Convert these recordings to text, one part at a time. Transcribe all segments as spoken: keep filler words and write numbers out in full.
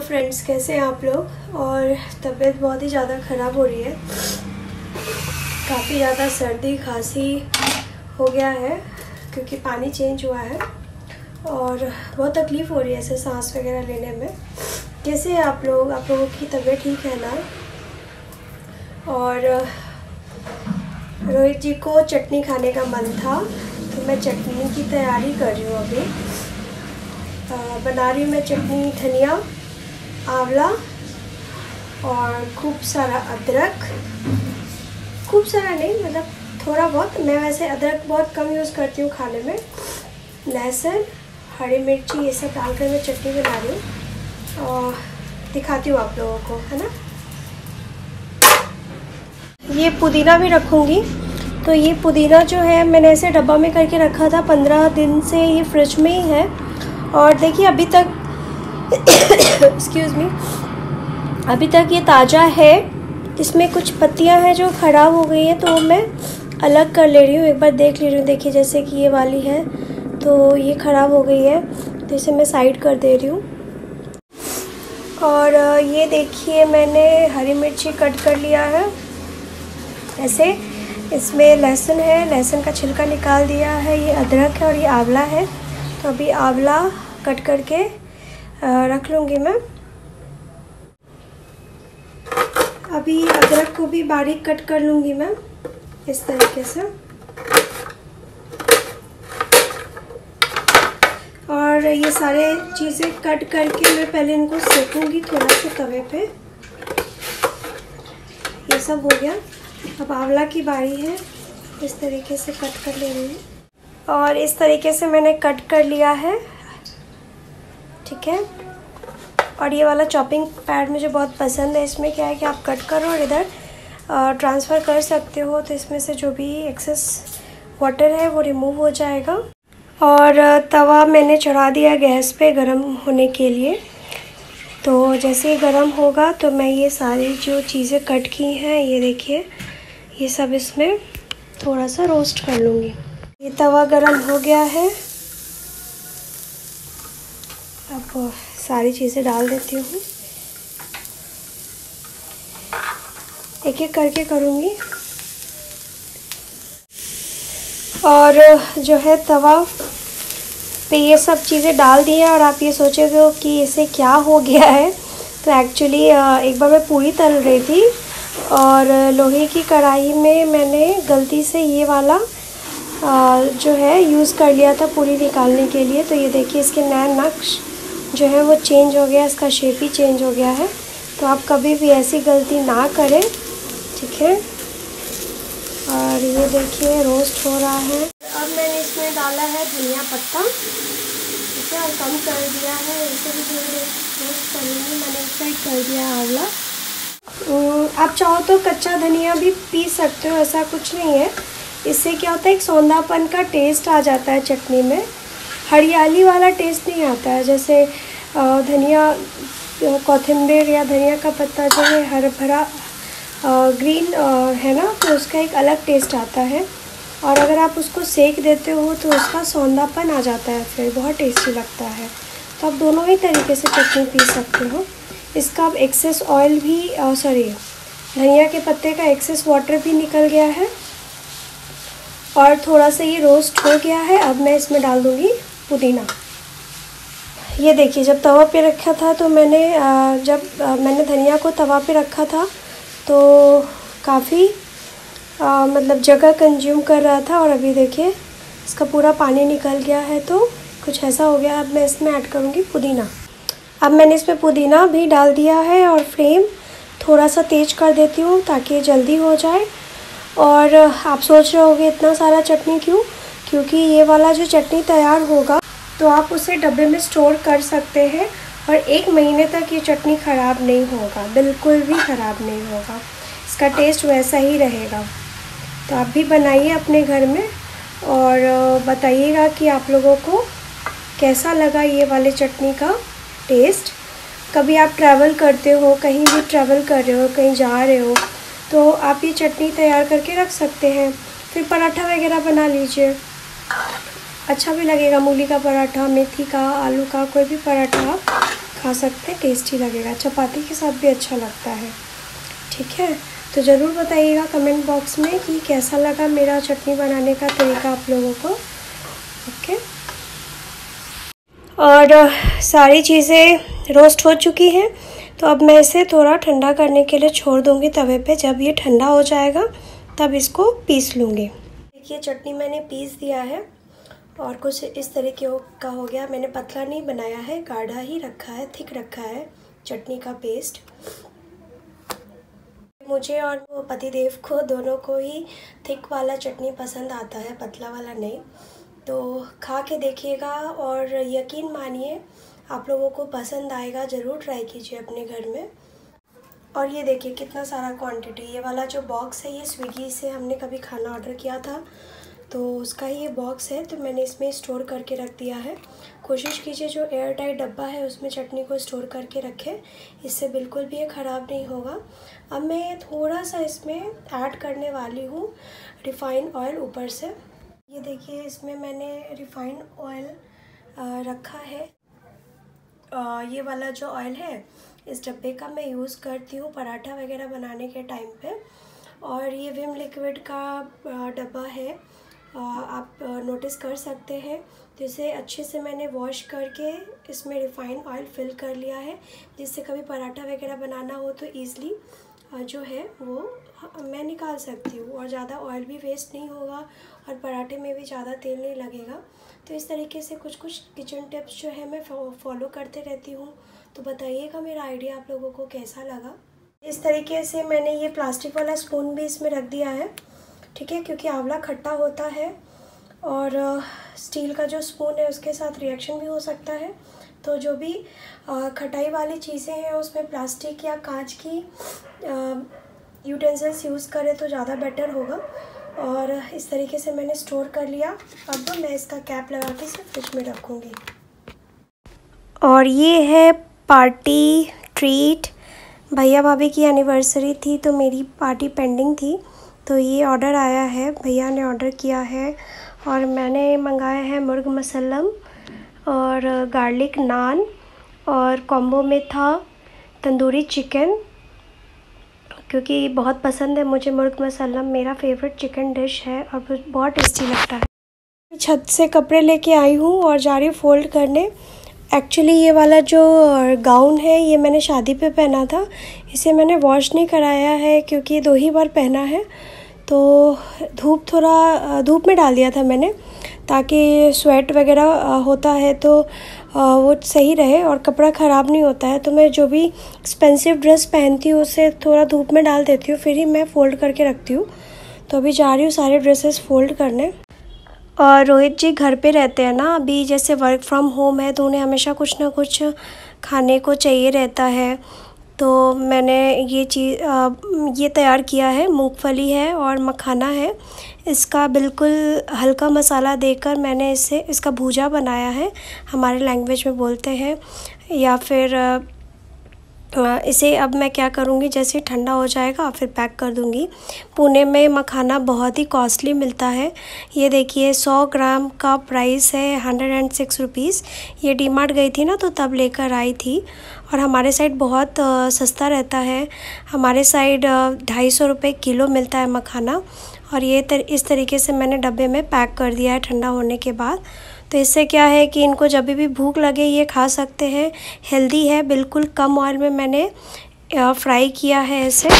Friends, कैसे हैं आप लोग। और तबीयत बहुत ही ज़्यादा ख़राब हो रही है, काफ़ी ज़्यादा सर्दी खांसी हो गया है क्योंकि पानी चेंज हुआ है और बहुत तकलीफ़ हो रही है ऐसे सांस वगैरह लेने में। कैसे हैं आप लोग, आप लोगों की तबीयत ठीक है ना। और रोहित जी को चटनी खाने का मन था तो मैं चटनी की तैयारी कर रही हूँ। अभी आ, बना रही हूँ मैं चटनी, धनिया, आंवला और खूब सारा अदरक। खूब सारा नहीं, मतलब थोड़ा बहुत। मैं वैसे अदरक बहुत कम यूज़ करती हूँ खाने में। लहसुन, हरी मिर्ची, ये सब डालकर मैं चटनी बना रही हूँ और दिखाती हूँ आप लोगों को, है ना। ये पुदीना भी रखूँगी। तो ये पुदीना जो है मैंने ऐसे डब्बा में करके रखा था, पंद्रह दिन से ये फ्रिज में ही है। और देखिए अभी तक एक्सक्यूज़ मी, अभी तक ये ताज़ा है। इसमें कुछ पत्तियां हैं जो ख़राब हो गई हैं तो मैं अलग कर ले रही हूँ, एक बार देख ले रही हूँ। देखिए जैसे कि ये वाली है तो ये ख़राब हो गई है तो इसे मैं साइड कर दे रही हूँ। और ये देखिए मैंने हरी मिर्ची कट कर लिया है ऐसे। इसमें लहसुन है, लहसुन का छिलका निकाल दिया है। ये अदरक है और ये आंवला है। तो अभी आंवला कट करके रख लूँगी मैं। अभी अदरक को भी बारीक कट कर लूँगी मैं इस तरीके से। और ये सारे चीज़ें कट करके मैं पहले इनको सेकूँगी थोड़ा सा तवे पे। ये सब हो गया। अब आंवला की बारी है, इस तरीके से कट कर ले रही हूँ। और इस तरीके से मैंने कट कर लिया है, ठीक है। और ये वाला चॉपिंग पैड मुझे बहुत पसंद है। इसमें क्या है कि आप कट करो और इधर ट्रांसफ़र कर सकते हो, तो इसमें से जो भी एक्सेस वाटर है वो रिमूव हो जाएगा। और तवा मैंने चढ़ा दिया गैस पे गरम होने के लिए। तो जैसे ही गरम होगा तो मैं ये सारी जो चीज़ें कट की हैं, ये देखिए, ये सब इसमें थोड़ा सा रोस्ट कर लूँगी। ये तवा गरम हो गया है। अब सारी चीज़ें डाल देती हूँ, एक एक करके करूँगी। और जो है तवा पे ये सब चीज़ें डाल दी हैं। और आप ये सोचोगे कि इसे क्या हो गया है, तो एक्चुअली एक बार मैं पूरी तल रही थी और लोहे की कढ़ाई में मैंने गलती से ये वाला जो है यूज़ कर लिया था पूरी निकालने के लिए। तो ये देखिए इसके नए नक्श जो है वो चेंज हो गया, इसका शेप ही चेंज हो गया है। तो आप कभी भी ऐसी गलती ना करें, ठीक है। और ये देखिए रोस्ट हो रहा है। अब मैंने इसमें डाला है धनिया पत्ता, ठीक है, और कम कर दिया है। इसे भी थोड़ी रोस्ट करूँगी। मैंने एक साइड कर दिया आंवला। आप चाहो तो कच्चा धनिया भी पीस सकते हो, ऐसा कुछ नहीं है। इससे क्या होता है, एक सौंधापन का टेस्ट आ जाता है चटनी में, हरियाली वाला टेस्ट नहीं आता है। जैसे धनिया, कोथिंबीर या धनिया का पत्ता जो है हरा भरा ग्रीन है ना, तो उसका एक अलग टेस्ट आता है। और अगर आप उसको सेक देते हो तो उसका सौंधापन आ जाता है, फिर बहुत टेस्टी लगता है। तो आप दोनों ही तरीके से चटनी पीस सकते हो। इसका अब एक्सेस ऑयल भी, सॉरी धनिया के पत्ते का एक्सेस वाटर भी निकल गया है और थोड़ा सा ये रोस्ट हो गया है। अब मैं इसमें डाल दूँगी पुदीना। ये देखिए जब तवा पे रखा था तो मैंने जब मैंने धनिया को तवा पे रखा था तो काफ़ी मतलब जगह कंज्यूम कर रहा था। और अभी देखिए इसका पूरा पानी निकल गया है, तो कुछ ऐसा हो गया। अब मैं इसमें ऐड करूँगी पुदीना। अब मैंने इसमें पुदीना भी डाल दिया है और फ्लेम थोड़ा सा तेज़ कर देती हूँ ताकि ये जल्दी हो जाए। और आप सोच रहे होंगे इतना सारा चटनी क्यों, क्योंकि ये वाला जो चटनी तैयार होगा तो आप उसे डब्बे में स्टोर कर सकते हैं और एक महीने तक ये चटनी ख़राब नहीं होगा, बिल्कुल भी ख़राब नहीं होगा। इसका टेस्ट वैसा ही रहेगा। तो आप भी बनाइए अपने घर में और बताइएगा कि आप लोगों को कैसा लगा ये वाले चटनी का टेस्ट। कभी आप ट्रैवल करते हो, कहीं भी ट्रैवल कर रहे हो, कहीं जा रहे हो, तो आप ये चटनी तैयार करके रख सकते हैं। फिर पराठा वगैरह बना लीजिए, अच्छा भी लगेगा। मूली का पराठा, मेथी का, आलू का, कोई भी पराठा खा सकते हैं, टेस्टी लगेगा, चपाती के साथ भी अच्छा लगता है। ठीक है, तो ज़रूर बताइएगा कमेंट बॉक्स में कि कैसा लगा मेरा चटनी बनाने का तरीका आप लोगों को। ओके, और सारी चीज़ें रोस्ट हो चुकी हैं, तो अब मैं इसे थोड़ा ठंडा करने के लिए छोड़ दूँगी तवे पे। जब ये ठंडा हो जाएगा तब इसको पीस लूँगी। देखिए चटनी मैंने पीस दिया है और कुछ इस तरीके का हो गया। मैंने पतला नहीं बनाया है, गाढ़ा ही रखा है, थिक रखा है चटनी का पेस्ट। मुझे और वो पतिदेव को दोनों को ही थिक वाला चटनी पसंद आता है, पतला वाला नहीं। तो खा के देखिएगा और यकीन मानिए आप लोगों को पसंद आएगा। ज़रूर ट्राई कीजिए अपने घर में। और ये देखिए कितना सारा क्वांटिटी। ये वाला जो बॉक्स है ये स्विगी से हमने कभी खाना ऑर्डर किया था, तो उसका ही ये बॉक्स है, तो मैंने इसमें स्टोर करके रख दिया है। कोशिश कीजिए जो एयर टाइट डब्बा है उसमें चटनी को स्टोर करके रखें, इससे बिल्कुल भी ये ख़राब नहीं होगा। अब मैं थोड़ा सा इसमें ऐड करने वाली हूँ रिफ़ाइंड ऑयल ऊपर से। ये देखिए इसमें मैंने रिफ़ाइंड ऑयल रखा है। आ, ये वाला जो ऑयल है इस डब्बे का मैं यूज़ करती हूँ पराठा वगैरह बनाने के टाइम पे। और ये विम लिक्विड का डब्बा है, आप नोटिस कर सकते हैं। तो इसे अच्छे से मैंने वॉश करके इसमें रिफ़ाइंड ऑयल फिल कर लिया है, जिससे कभी पराठा वगैरह बनाना हो तो ईज़िली जो है वो मैं निकाल सकती हूँ और ज़्यादा ऑयल भी वेस्ट नहीं होगा और पराठे में भी ज़्यादा तेल नहीं लगेगा। तो इस तरीके से कुछ कुछ किचन टिप्स जो है मैं फॉलो करते रहती हूँ। तो बताइएगा मेरा आइडिया आप लोगों को कैसा लगा। इस तरीके से मैंने ये प्लास्टिक वाला स्पून भी इसमें रख दिया है, ठीक है, क्योंकि आंवला खट्टा होता है और स्टील का जो स्पून है उसके साथ रिएक्शन भी हो सकता है। तो जो भी खटाई वाली चीज़ें हैं उसमें प्लास्टिक या कांच की यूटेंसिल्स यूज़ करें तो ज़्यादा बेटर होगा। और इस तरीके से मैंने स्टोर कर लिया। अब मैं इसका कैप लगा के इसे फ्रिज में रखूँगी। और ये है पार्टी ट्रीट। भैया भाभी की एनिवर्सरी थी तो मेरी पार्टी पेंडिंग थी, तो ये ऑर्डर आया है, भैया ने ऑर्डर किया है। और मैंने मंगाया है मुर्ग मसल्लम और गार्लिक नान, और कॉम्बो में था तंदूरी चिकन, क्योंकि बहुत पसंद है मुझे मुर्ग मसल्लम, मेरा फेवरेट चिकन डिश है और बहुत टेस्टी लगता है। छत से कपड़े लेके आई हूँ और जा रही हूँ फोल्ड करने। एक्चुअली ये वाला जो गाउन है ये मैंने शादी पे पहना था, इसे मैंने वॉश नहीं कराया है क्योंकि दो ही बार पहना है। तो धूप थोड़ा धूप में डाल दिया था मैंने, ताकि स्वेट वगैरह होता है तो वो सही रहे और कपड़ा ख़राब नहीं होता है। तो मैं जो भी एक्सपेंसिव ड्रेस पहनती हूँ उसे थोड़ा धूप में डाल देती हूँ, फिर ही मैं फ़ोल्ड करके रखती हूँ। तो अभी जा रही हूँ सारे ड्रेसेस फ़ोल्ड करने। और रोहित जी घर पे रहते हैं ना, अभी जैसे वर्क फ्रॉम होम है तो उन्हें हमेशा कुछ ना कुछ खाने को चाहिए रहता है। तो मैंने ये चीज़ ये तैयार किया है, मूंगफली है और मखाना है। इसका बिल्कुल हल्का मसाला देकर मैंने इसे इसका भूजा बनाया है, हमारे लैंग्वेज में बोलते हैं। या फिर इसे अब मैं क्या करूँगी, जैसे ठंडा हो जाएगा फिर पैक कर दूँगी। पुणे में मखाना बहुत ही कॉस्टली मिलता है। ये देखिए सौ ग्राम का प्राइस है हंड्रेड एंड सिक्स रुपीज़। ये डी मार्ट गई थी ना तो तब लेकर आई थी। और हमारे साइड बहुत सस्ता रहता है, हमारे साइड ढाई सौ रुपये किलो मिलता है मखाना। और ये तर, इस तरीके से मैंने डब्बे में पैक कर दिया है ठंडा होने के बाद। तो इससे क्या है कि इनको जब भी भूख लगे ये खा सकते हैं, हेल्दी है, बिल्कुल कम ऑयल में मैंने फ्राई किया है इसे।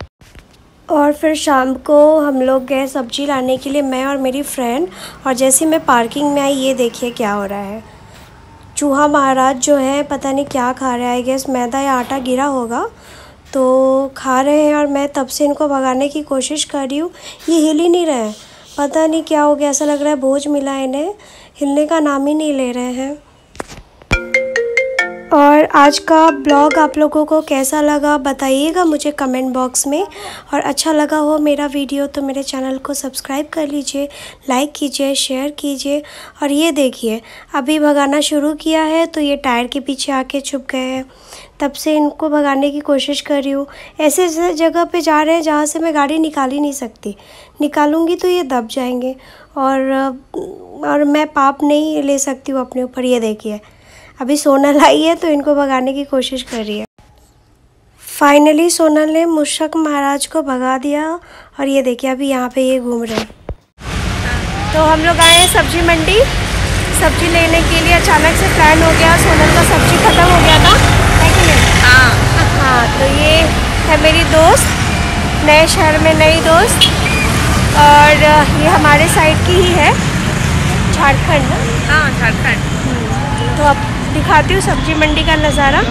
और फिर शाम को हम लोग गए सब्ज़ी लाने के लिए, मैं और मेरी फ्रेंड। और जैसे मैं पार्किंग में आई ये देखिए क्या हो रहा है। चूहा महाराज जो है पता नहीं क्या खा रहा है, गैस मैदा या आटा गिरा होगा तो खा रहे हैं। और मैं तब से इनको भगाने की कोशिश कर रही हूँ, ये हिल ही नहीं रहे हैं, पता नहीं क्या हो गया, ऐसा लग रहा है भोज मिला इन्हें, हिलने का नाम ही नहीं ले रहे हैं। और आज का ब्लॉग आप लोगों को कैसा लगा बताइएगा मुझे कमेंट बॉक्स में। और अच्छा लगा हो मेरा वीडियो तो मेरे चैनल को सब्सक्राइब कर लीजिए, लाइक कीजिए, शेयर कीजिए। और ये देखिए अभी भगाना शुरू किया है तो ये टायर के पीछे आके छुप गए हैं, तब से इनको भगाने की कोशिश कर रही हूँ। ऐसे ऐसे जगह पे जा रहे हैं जहाँ से मैं गाड़ी निकाल ही नहीं सकती, निकालूंगी तो ये दब जाएंगे और और मैं पाप नहीं ले सकती हूँ अपने ऊपर। ये देखिए अभी सोनल आई है तो इनको भगाने की कोशिश कर रही है। फाइनली सोनल ने मुशक महाराज को भगा दिया और ये देखिए अभी यहाँ पे ये घूम रहे हैं। तो हम लोग आए हैं सब्जी मंडी सब्जी लेने के लिए। अचानक से प्लान हो गया, सोनल का सब्जी ख़त्म हो गया था, है कि नहीं? हाँ हाँ। तो ये है मेरी दोस्त, नए शहर में नई दोस्त, और ये हमारे साइड की ही है, झारखंड। हाँ झारखंड। तो अब दिखाती हूँ सब्जी मंडी का नज़ारा।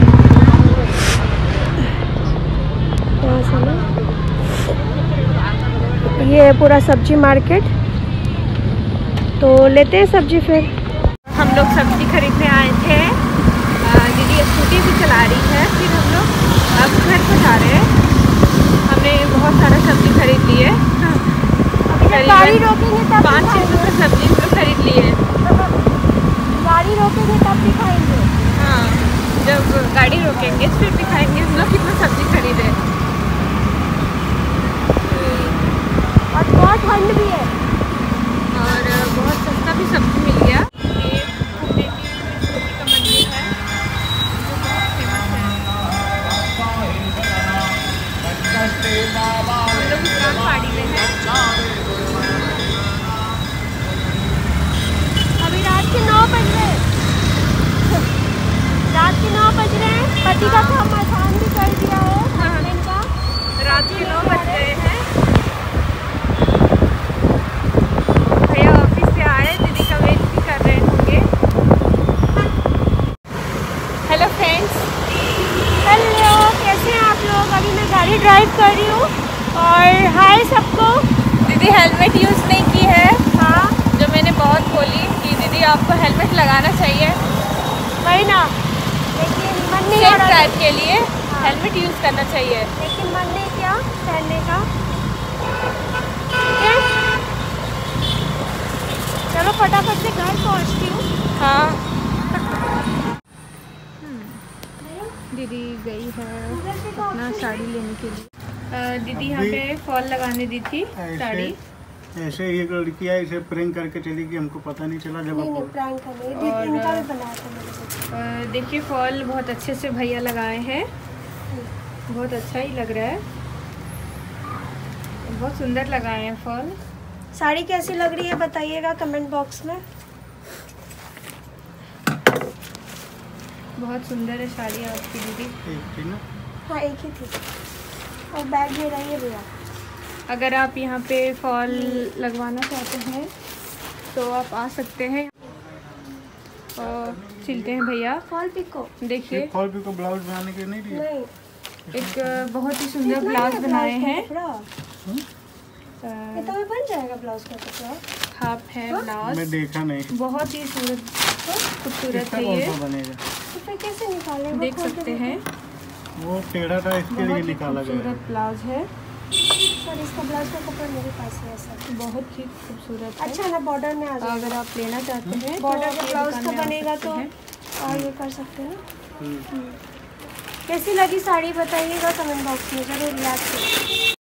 ये है पूरा सब्जी मार्केट। तो लेते हैं सब्जी। फिर हम लोग सब्जी खरीदने आए थे, दीदी स्कूटी भी चला रही है। फिर हम लोग अब घर को जा रहे हैं। हमने बहुत सारा सब्जी खरीद ली है। गाड़ी रोकेंगे तब पाँच छः सौ का सब्जी हम लोग खरीद लिए। गाड़ी रोकेंगे तब दिखाएंगे। हाँ, जब गाड़ी रोकेंगे फिर दिखाएंगे हम लोग कितना सब्जी खरीदे। और बहुत ठंड भी है और बहुत सस्ता भी सब्जी मिल गया। ये पुणे की सब्जी का मंदिर है जो बहुत फेमस है। हम लोग इस्लाम पहाड़ी में हैं। अभी रात के नौ बज रहे हैं। रात के नौ बज रहे हैं। पति का काम आसान भी कर दिया है इनका। रात के नौ बज रहे हैं। ड्राइव कर रही हूँ और हाय सबको। दीदी हेलमेट यूज़ नहीं की है। हाँ, जो मैंने बहुत बोली कि दीदी आपको हेलमेट लगाना चाहिए, वही ना, लेकिन मन नहीं आ रहा ड्राइव के लिए। हाँ, हेलमेट यूज़ करना चाहिए, लेकिन मन नहीं किया पहनने का। ठीक है, चलो फटाफट से घर पहुँचती हूँ। हाँ, दीदी गई है अपना साड़ी लेने के लिए। दीदी यहाँ पे फॉल लगाने दी थी साड़ी। ऐसे एक लड़की आई, इसे प्रैंक करके चली गई, हमको पता नहीं चला जब नहीं, प्रैंक कर रही है। इनका भी बनाया था। और देखिए फॉल बहुत अच्छे से भैया लगाए हैं, बहुत अच्छा ही लग रहा है, बहुत सुंदर लगाए हैं फॉल। साड़ी कैसी लग रही है बताइएगा कमेंट बॉक्स में। बहुत सुंदर है साड़ी आपकी दीदी। एक थी ना? हाँ एक ही थी। और बैग ले रही है भैया। अगर आप यहाँ पे फॉल लगवाना चाहते हैं तो आप आ सकते हैं और सिलते हैं भैया। फॉल पिको देखिए, फॉल पिको ब्लाउज बनाने के नहीं दिए? नहीं, एक बहुत ही सुंदर ब्लाउज बनाए हैं। ये तो में बन जाएगा ब्लाउज का कपड़ा। हाफ है ब्लाउज। मैं देखा नहीं। बहुत ही सूरत खूबसूरत है ये। बनेगा तो फिर कैसे निकालेंगे? देख सकते हैं, वो टेढ़ा था इसके लिए निकाला गया। खूबसूरत ब्लाउज है। सर इसका ब्लाउज का कपड़ा मेरे पास है ऐसा। बहुत ही खूबसूरत है। अच्छा ना, बॉर्डर में आ जाएगा। अगर आप लेना चाहते हैं बॉर्डर का ब्लाउज का बनेगा तो और ये कर सकते हैं ना। कैसी लगी साड़ी बताइएगा कमेंट बॉक्स में, जरूर याद करिए।